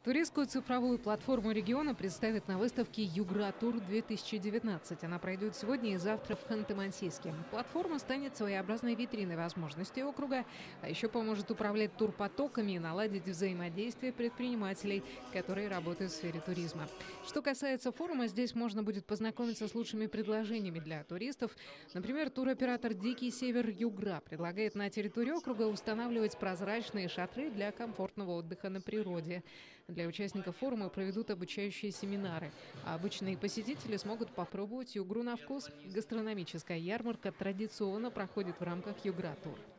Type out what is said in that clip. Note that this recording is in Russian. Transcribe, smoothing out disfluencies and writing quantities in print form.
Туристскую цифровую платформу региона представят на выставке «Югра-тур-2019». Она пройдет сегодня и завтра в Ханты-Мансийске. Платформа станет своеобразной витриной возможностей округа, а еще поможет управлять турпотоками и наладить взаимодействие предпринимателей, которые работают в сфере туризма. Что касается форума, здесь можно будет познакомиться с лучшими предложениями для туристов. Например, туроператор «Дикий Север Югра» предлагает на территории округа устанавливать прозрачные шатры для комфортного отдыха на природе. Для участников форума проведут обучающие семинары, а обычные посетители смогут попробовать югру на вкус. Гастрономическая ярмарка традиционно проходит в рамках Югра-тур.